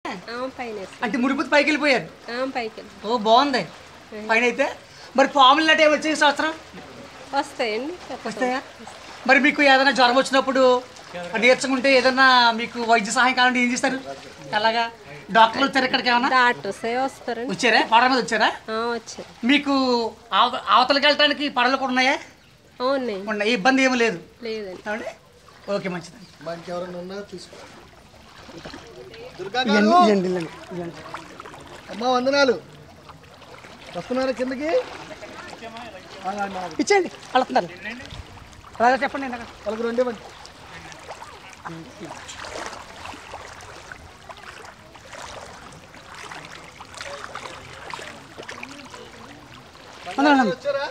అంటే ముడిపోతే పైకి వెళ్ళిపోయారు. ఓ బాగుంది. పైన అయితే మరి పాములు లాంటి ఏమి వచ్చే సంవత్సరం వస్తాయండి. వస్తాయా? మరి మీకు ఏదైనా జ్వరం వచ్చినప్పుడు నేర్చుకుంటే ఏదైనా మీకు వైద్య సహాయం కావాలంటే ఏం చేస్తారు? అలాగా డాక్టర్లు వచ్చారు ఇక్కడికి? ఏమన్నా డాక్టర్స్ వస్తారండి. వచ్చారా? పడవ మీద వచ్చారా? వచ్చారు. మీకు అవతలకి వెళ్ళడానికి పడవలు కూడా ఉన్నాయా? ఉన్నాయి. ఇబ్బంది ఏమీ లేదు లేదండి. ఓకే, మంచిదండి. అమ్మ వందనాలు. వస్తున్నారు కిందకి. ఇచ్చేయండి, వెళ్తున్నారు. అలాగే చెప్పండి. వాళ్ళకి రెండే మంది. వచ్చారా?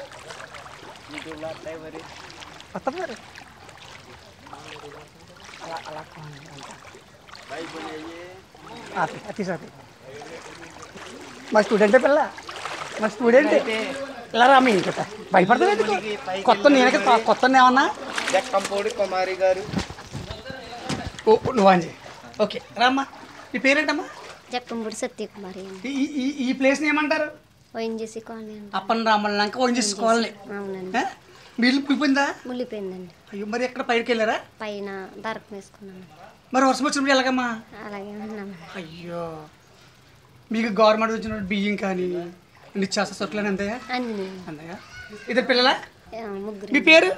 మా స్టూడెంటే పిల్ల, మా స్టూడెంట్ ఇలా రామ్మ. ఇంక భయపడతావు కొత్త నేను కొత్త ఏమన్నా జక్కంపూడి కుమారి గారు. నువ్వు అంజీ. ఓకే రామ్మా. ఈ పేరేంటమ్మా? జక్కంపూడి సత్యకుమారి. ఈ ప్లేస్ని ఏమంటారు? ONGC colony. అప్పన్ రామల్లంక ఓఎన్జీసీ కాలనీ. అవునండి. నీళ్ళు మునిపోయిందా? మునిపోయిందండి. అయ్యో, మరి ఎక్కడ పైకి వెళ్ళారా? పైన దరకం వేసుకున్నాను. మరి వర్షం వచ్చినప్పుడు ఎలాగమ్మా? అలాగే ఉన్నాము. అయ్యో, మీకు గవర్నమెంట్ వచ్చిన బియ్యం కానీ నిత్యావసర సరుకులు అంతయా? అందయా? ఇద్దరు పిల్లలా? ముగ్గురు. మీ పేరు?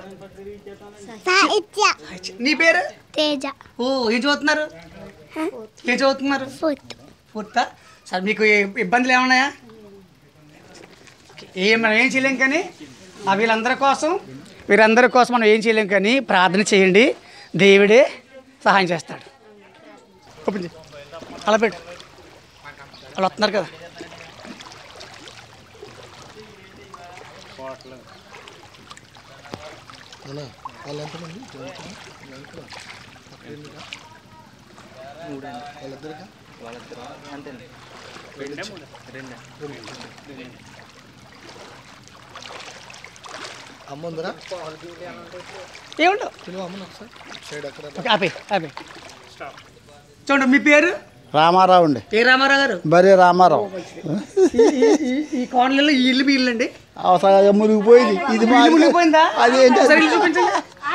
నీ పేరు? తేజ. ఓ, ఏం చదువుతున్నారు? ఏం చదువుతున్నారు? ఫోర్తా? సరే, మీకు ఇబ్బందులు ఏమన్నాయా? మనం ఏం చేయలేం కానీ వీరందరి కోసం మనం ఏం చేయలేం కానీ ప్రార్థన చేయండి, దేవుడే సహాయం చేస్తాడు. ఓపెన్ చేయి. అలా పెట్టు. అలా వస్తున్నారు కదా. వాళ్ళు ఎంతమంది? అమ్మందరా ఏముండవు. ఒకసారి చూడండి, మీ పేరు? రామారావు అండి. ఏ రామారావు గారు? బరే రామారావు. ఈ కాలనీలో ఈ ఇల్లు మీ ఇల్లు అండి? అవసరం మునిగిపోయింది. ఇది మునిగిపోయిందా? అదేంటి? ఒకసారి ఇల్లు చూపించండి.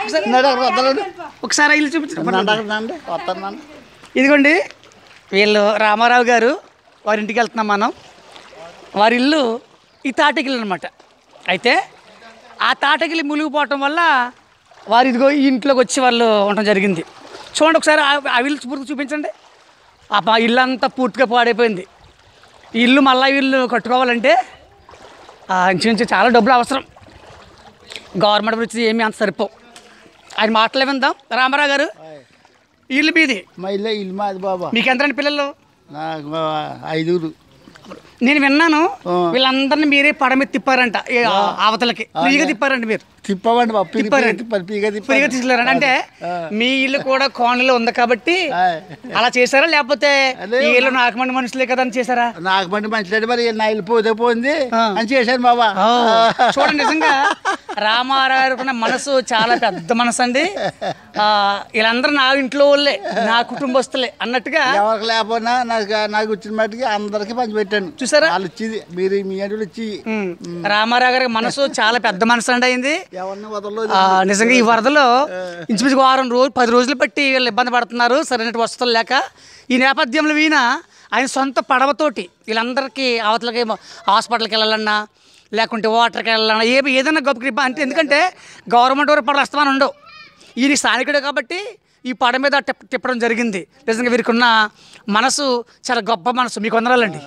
ఒకసారి ఇల్లు చూపించండి. ఇదిగోండి, వీళ్ళు రామారావు గారు వారి ఇంటికి వెళ్తున్నాం మనం. వారి ఇల్లు ఈ తాటకిల్లు అనమాట. అయితే ఆ తాటకిల్లి మునిగిపోవటం వల్ల వారు ఇదిగో ఈ ఇంట్లోకి వచ్చి వాళ్ళు ఉండటం జరిగింది. చూడండి ఒకసారి ఆ ఇల్లు పూర్తిగా చూపించండి. ఆ ఇల్లు అంతా పూర్తిగా పాడైపోయింది. ఈ ఇల్లు మళ్ళీ ఇల్లు కట్టుకోవాలంటే ఇంచుమించు చాలా డబ్బులు అవసరం. గవర్నమెంట్ గురించి ఏమీ అంత సరిపోవు. ఆయన మాటలే విందాం. రామారావు గారు, ఇల్లు మీది? మా ఇల్లు మాది బాబా. మీకు ఎంతమంది పిల్లలు? నాకు 5. నేను విన్నాను వీళ్ళందరినీ మీరే పడ మీద తిప్పారంట, అవతలకి ఫ్రీగా తిప్పారంట. మీరు తిప్పమండి తీసుకెళ్ళారంట. అంటే మీ ఇల్లు కూడా కోనలో ఉంది కాబట్టి అలా చేశారా, లేకపోతే ఈ ఇల్లు నాకమంది మనుషులే కదా అని చేశారా? నాకమంది మనుషులు మరి నా ఇల్లు పోతే పోయింది అని చేశాను బాబా. చూడండి, నిజంగా రామారావు మనసు చాలా పెద్ద మనసు అండి. వీళ్ళందరూ నా ఇంట్లో వాళ్ళే, నా కుటుంబస్తులే అన్నట్టుగా. ఎవరికి లేకపోయినా నాకు వచ్చిన మట్టుకి అందరికి పంచి పెట్టాను. చూసారా? వాళ్ళు ఇచ్చింది మీరు మీ అంటే ఇచ్చి. రామారావు గారి మనసు చాలా పెద్ద మనసు అండి అయింది. ఎవరిని వదలలేదు. నిజంగా ఈ వరదలో ఇంచుమించు 10 రోజులు బట్టి వీళ్ళు ఇబ్బంది పడుతున్నారు, సరైన వసతులు లేక. ఈ నేపథ్యంలో ఆయన సొంత పడవతోటి వీళ్ళందరికీ అవతలకి హాస్పిటల్కి వెళ్ళాలన్నా, లేకుంటే వాటర్కి వెళ్ళాలన్నా, ఏదైనా గొప్పకి అంటే, ఎందుకంటే గవర్నమెంట్ వారు పడవ అస్తమానం ఉండవు. ఈయన స్థానికుడే కాబట్టి ఈ పడ మీద తిప్పడం జరిగింది. నిజంగా వీరికి ఉన్న మనసు చాలా గొప్ప మనసు. మీకు వందనాలండి.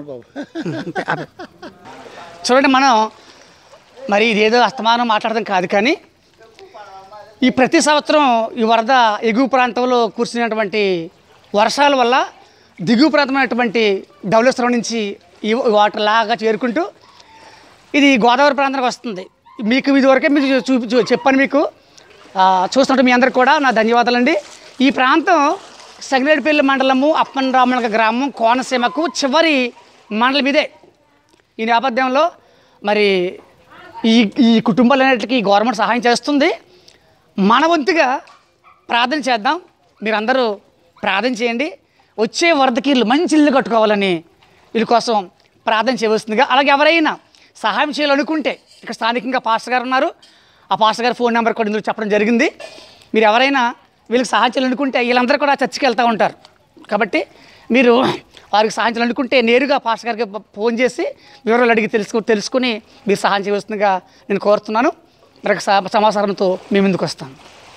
చూడండి, మనం మరి ఇదేదో అస్తమానం మాట్లాడడం కాదు కానీ ఈ ప్రతి సంవత్సరం ఈ వరద ఎగువ ప్రాంతంలో కురిసినటువంటి వర్షాల వల్ల దిగువ ప్రాంతమైనటువంటి ధవళేశ్వరం నుంచి ఈ వాటర్ లాగా చేరుకుంటూ ఇది గోదావరి ప్రాంతానికి వస్తుంది. మీకు ఇదివరకే మీకు చెప్పాను. మీకు చూస్తున్నట్టు మీ అందరికి కూడా నా ధన్యవాదాలండి. ఈ ప్రాంతం సంగిరెడ్డిపల్లి మండలము, అప్పన్ రామనగర్ గ్రామం, కోనసీమకు చివరి మండలం ఇదే. ఈ నేపథ్యంలో మరి ఈ కుటుంబాలన్నిటికీ గవర్నమెంట్ సహాయం చేస్తుంది. మన వంతుగా ప్రార్థన చేద్దాం. మీరందరూ ప్రార్థన చేయండి. వచ్చే వరదకి వీళ్ళు మంచి ఇల్లు కట్టుకోవాలని వీళ్ళ కోసం ప్రార్థన చేయవలసిందిగా, అలాగే ఎవరైనా సహాయం చేయాలనుకుంటే ఇక్కడ స్థానికంగా పాస్టర్ గారు ఉన్నారు, ఆ పాస్టర్ గారి ఫోన్ నెంబర్ కూడా ఇందులో చెప్పడం జరిగింది. మీరు ఎవరైనా వీళ్ళకి సహాయం చేయాలనుకుంటే వీళ్ళందరూ కూడా చర్చికి వెళ్తూ ఉంటారు కాబట్టి మీరు వారికి సహాయం చేయాలనుకుంటే నేరుగా పాస్టర్ గారికి ఫోన్ చేసి వివరాలు అడిగి తెలుసుకుని మీరు సహాయం చేయవలసిందిగా నేను కోరుతున్నాను. మరొక సమాచారంతో మీ ముందుకు వస్తాను.